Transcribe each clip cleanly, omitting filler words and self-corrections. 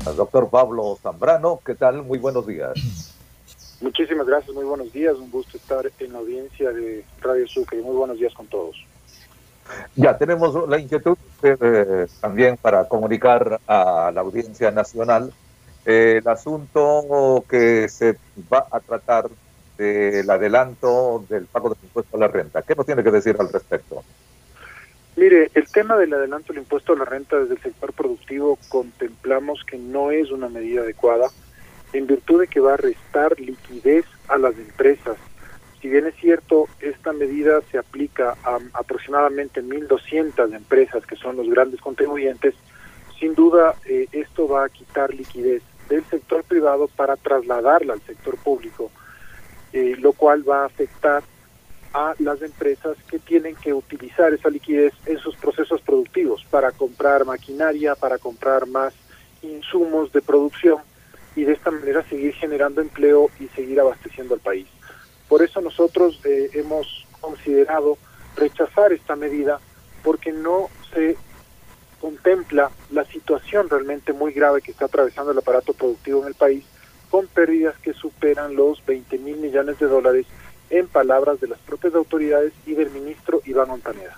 Doctor Pablo Zambrano, ¿qué tal? Muy buenos días. Muchísimas gracias, muy buenos días, un gusto estar en la audiencia de Radio Sucre, muy buenos días con todos. Ya tenemos la inquietud también para comunicar a la audiencia nacional el asunto que se va a tratar del adelanto del pago del impuesto a la renta. ¿Qué nos tiene que decir al respecto? Mire, el tema del adelanto del impuesto a la renta desde el sector productivo contemplamos que no es una medida adecuada en virtud de que va a restar liquidez a las empresas. Si bien es cierto, esta medida se aplica a aproximadamente 1.200 empresas que son los grandes contribuyentes, sin duda esto va a quitar liquidez del sector privado para trasladarla al sector público, lo cual va a afectar a las empresas que tienen que utilizar esa liquidez en sus procesos productivos para comprar maquinaria, para comprar más insumos de producción y de esta manera seguir generando empleo y seguir abasteciendo al país. Por eso nosotros hemos considerado rechazar esta medida porque no se contempla la situación realmente muy grave que está atravesando el aparato productivo en el país, con pérdidas que superan los 20.000 millones de dólares, en palabras de las propias autoridades y del ministro Iván Montaneda.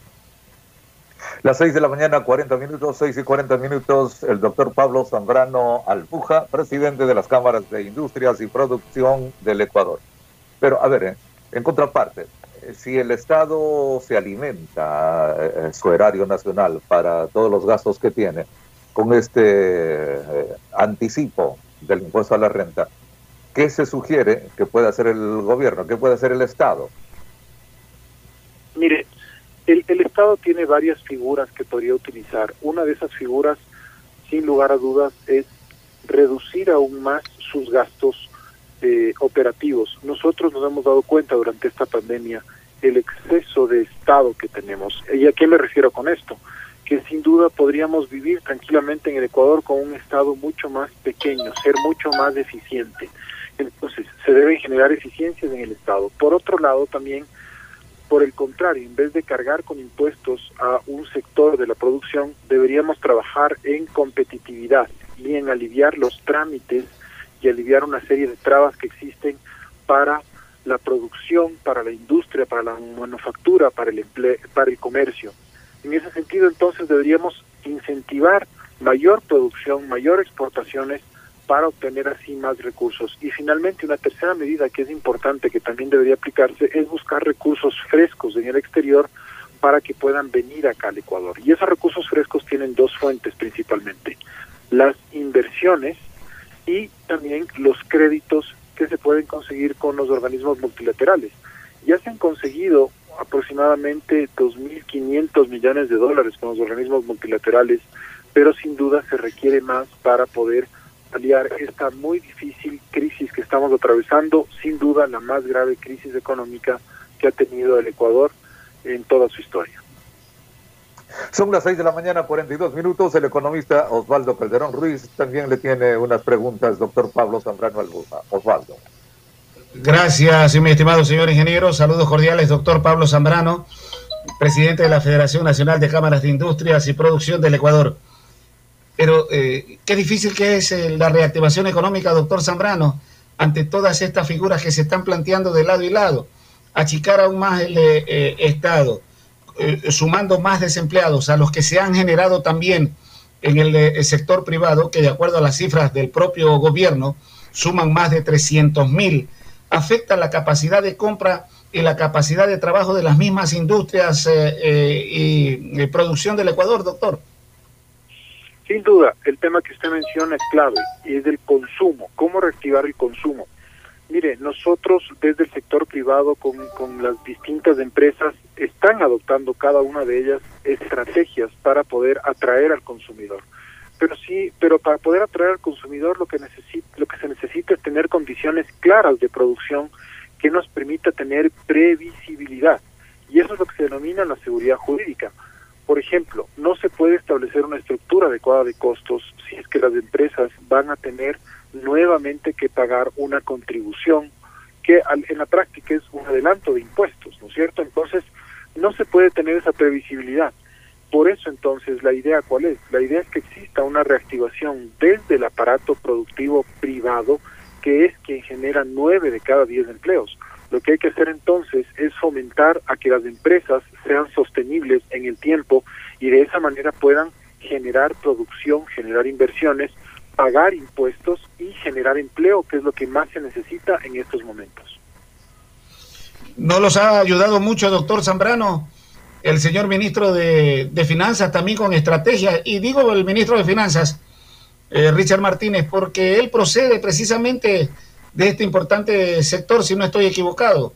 Las 6 de la mañana, 40 minutos, 6:40, el doctor Pablo Zambrano Alpuja, presidente de las cámaras de industrias y producción del Ecuador. Pero, a ver, en contraparte, si el Estado se alimenta su erario nacional para todos los gastos que tiene con este anticipo del impuesto a la renta, ¿qué se sugiere que puede hacer el gobierno? ¿Qué puede hacer el Estado? Mire, el Estado tiene varias figuras que podría utilizar. Una de esas figuras, sin lugar a dudas, es reducir aún más sus gastos operativos. Nosotros nos hemos dado cuenta durante esta pandemia el exceso de Estado que tenemos. ¿Y a qué me refiero con esto? Que sin duda podríamos vivir tranquilamente en el Ecuador con un Estado mucho más pequeño, ser mucho más eficiente. Entonces, se deben generar eficiencias en el Estado. Por otro lado, también, por el contrario, en vez de cargar con impuestos a un sector de la producción, deberíamos trabajar en competitividad y en aliviar los trámites y aliviar una serie de trabas que existen para la producción, para la industria, para la manufactura, para el empleo, para el comercio. En ese sentido, entonces, deberíamos incentivar mayor producción, mayor exportaciones, para obtener así más recursos. Y finalmente, una tercera medida que es importante, que también debería aplicarse, es buscar recursos frescos en el exterior para que puedan venir acá al Ecuador. Y esos recursos frescos tienen dos fuentes principalmente: las inversiones y también los créditos que se pueden conseguir con los organismos multilaterales. Ya se han conseguido aproximadamente 2.500 millones de dólares con los organismos multilaterales, pero sin duda se requiere más para poder aliar esta muy difícil crisis que estamos atravesando, sin duda la más grave crisis económica que ha tenido el Ecuador en toda su historia. Son las 6 de la mañana, 42 minutos. El economista Osvaldo Calderón Ruiz también le tiene unas preguntas, doctor Pablo Zambrano Alpuja. Osvaldo. Gracias, mi estimado señor ingeniero. Saludos cordiales, doctor Pablo Zambrano, presidente de la Federación Nacional de Cámaras de Industrias y Producción del Ecuador. Pero qué difícil que es la reactivación económica, doctor Zambrano, ante todas estas figuras que se están planteando de lado y lado. Achicar aún más el Estado, sumando más desempleados a los que se han generado también en el sector privado, que de acuerdo a las cifras del propio gobierno suman más de 300.000, afecta la capacidad de compra y la capacidad de trabajo de las mismas industrias y producción del Ecuador, doctor. Sin duda, el tema que usted menciona es clave, y es el consumo. ¿Cómo reactivar el consumo? Mire, nosotros desde el sector privado con las distintas empresas están adoptando cada una de ellas estrategias para poder atraer al consumidor. Pero para poder atraer al consumidor lo que se necesita es tener condiciones claras de producción que nos permita tener previsibilidad. Y eso es lo que se denomina la seguridad jurídica. Por ejemplo, no se puede establecer una estructura adecuada de costos si es que las empresas van a tener nuevamente que pagar una contribución que en la práctica es un adelanto de impuestos, ¿no es cierto? Entonces, no se puede tener esa previsibilidad. Por eso entonces, ¿la idea cuál es? La idea es que exista una reactivación desde el aparato productivo privado, que es quien genera 9 de cada 10 empleos. Lo que hay que hacer entonces es fomentar a que las empresas sean sostenibles en el tiempo y de esa manera puedan generar producción, generar inversiones, pagar impuestos y generar empleo, que es lo que más se necesita en estos momentos. ¿No los ha ayudado mucho, doctor Zambrano, el señor ministro de Finanzas también con estrategia? Y digo el ministro de Finanzas, Richard Martínez, porque él procede precisamente de este importante sector, si no estoy equivocado.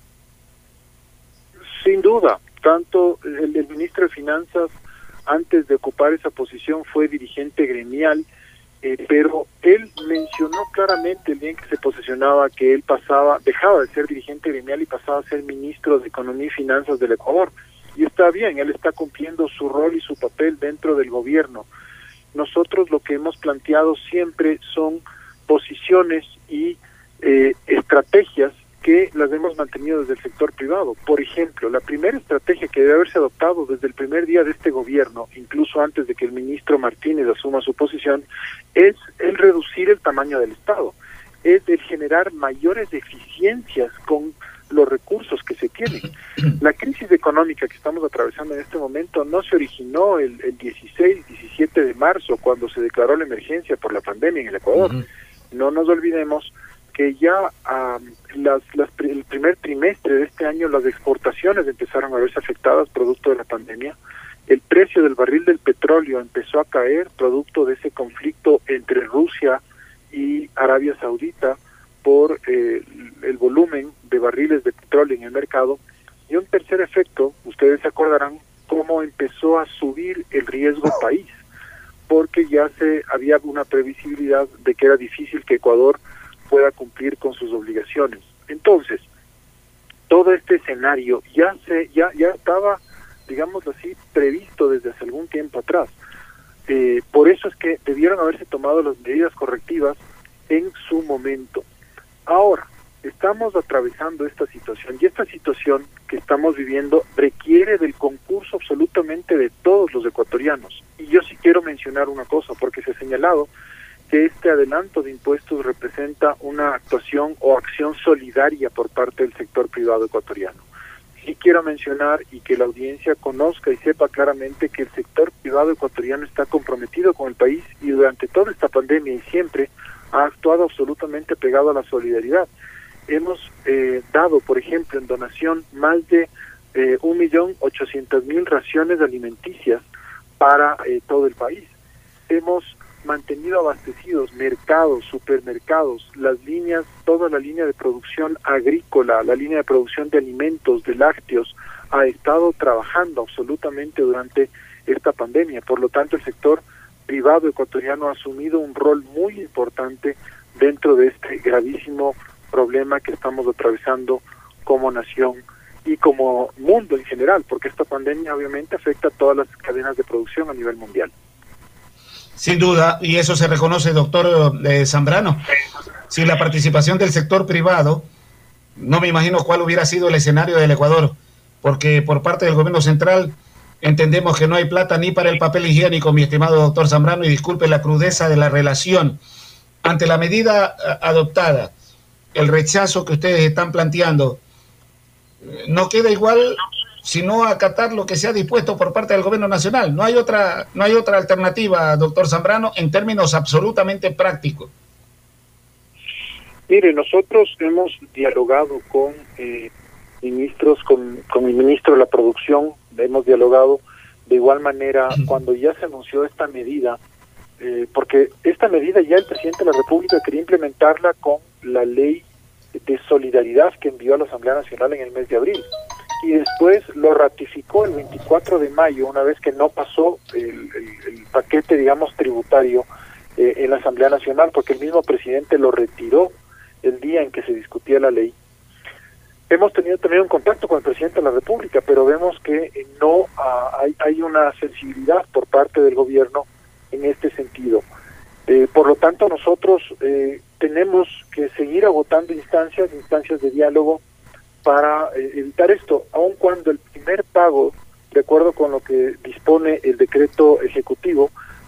Sin duda, tanto el ministro de Finanzas, antes de ocupar esa posición, fue dirigente gremial, pero él mencionó claramente el día en que se posesionaba que él dejaba de ser dirigente gremial y pasaba a ser ministro de Economía y Finanzas del Ecuador. Y está bien, él está cumpliendo su rol y su papel dentro del gobierno. Nosotros lo que hemos planteado siempre son posiciones y estrategias que las hemos mantenido desde el sector privado. Por ejemplo, la primera estrategia que debe haberse adoptado desde el primer día de este gobierno, incluso antes de que el ministro Martínez asuma su posición, es el reducir el tamaño del Estado, es el generar mayores eficiencias con los recursos que se tienen. La crisis económica que estamos atravesando en este momento no se originó el 16, 17 de marzo, cuando se declaró la emergencia por la pandemia en el Ecuador. No nos olvidemos que ya el primer trimestre de este año las exportaciones empezaron a verse afectadas producto de la pandemia. El precio del barril del petróleo empezó a caer producto de ese conflicto entre Rusia y Arabia Saudita por el volumen de barriles de petróleo en el mercado. Y un tercer efecto, ustedes se acordarán cómo empezó a subir el riesgo país, porque ya había una previsibilidad de que era difícil que Ecuador pueda cumplir con sus obligaciones. Entonces, todo este escenario ya estaba, digamos así, previsto desde hace algún tiempo atrás. Por eso es que debieron haberse tomado las medidas correctivas en su momento. Ahora, estamos atravesando esta situación, y esta situación que estamos viviendo requiere del concurso absolutamente de todos los ecuatorianos. Y yo sí quiero mencionar una cosa, porque se ha señalado que este adelanto de impuestos representa una actuación o acción solidaria por parte del sector privado ecuatoriano. Sí quiero mencionar y que la audiencia conozca y sepa claramente que el sector privado ecuatoriano está comprometido con el país y durante toda esta pandemia y siempre ha actuado absolutamente pegado a la solidaridad. Hemos dado, por ejemplo, en donación más de 1.800.000 raciones alimenticias para todo el país. Hemos mantenido abastecidos mercados, supermercados, las líneas, toda la línea de producción agrícola, la línea de producción de alimentos, de lácteos, ha estado trabajando absolutamente durante esta pandemia. Por lo tanto, el sector privado ecuatoriano ha asumido un rol muy importante dentro de este gravísimo problema que estamos atravesando como nación y como mundo en general, porque esta pandemia obviamente afecta a todas las cadenas de producción a nivel mundial. Sin duda, y eso se reconoce, doctor Zambrano. Sin la participación del sector privado, no me imagino cuál hubiera sido el escenario del Ecuador, porque por parte del gobierno central entendemos que no hay plata ni para el papel higiénico, mi estimado doctor Zambrano, y disculpe la crudeza de la relación. Ante la medida adoptada, el rechazo que ustedes están planteando, no queda igual sino acatar lo que se ha dispuesto por parte del gobierno nacional. No hay otra alternativa, doctor Zambrano, en términos absolutamente prácticos. Mire, nosotros hemos dialogado con ministros, con el ministro de la Producción, hemos dialogado de igual manera cuando ya se anunció esta medida, porque esta medida ya el presidente de la República quería implementarla con la ley de solidaridad que envió a la Asamblea Nacional en el mes de abril. Y después lo ratificó el 24 de mayo, una vez que no pasó el paquete, digamos, tributario en la Asamblea Nacional, porque el mismo presidente lo retiró el día en que se discutía la ley. Hemos tenido también un contacto con el presidente de la República, pero vemos que no hay una sensibilidad por parte del gobierno en este sentido. Por lo tanto, nosotros tenemos que seguir agotando instancias de diálogo para evitar esto, aun cuando el primer pago de acuerdo con lo que dispone el decreto ejecutivo,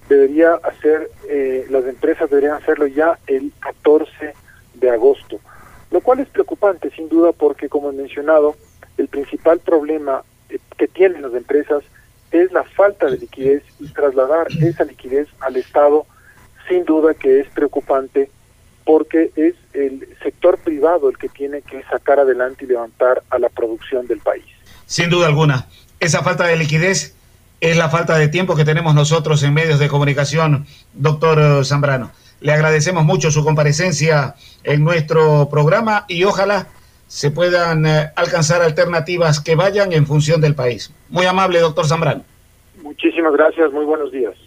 las empresas deberían hacerlo ya el 14 de agosto, lo cual es preocupante sin duda porque, como he mencionado, el principal problema que tienen las empresas es la falta de liquidez, y trasladar esa liquidez al Estado sin duda que es preocupante, porque es el sector privado el que tiene que sacar adelante y levantar a la producción del país. Sin duda alguna, esa falta de liquidez es la falta de tiempo que tenemos nosotros en medios de comunicación, doctor Zambrano. Le agradecemos mucho su comparecencia en nuestro programa y ojalá se puedan alcanzar alternativas que vayan en función del país. Muy amable, doctor Zambrano. Muchísimas gracias, muy buenos días.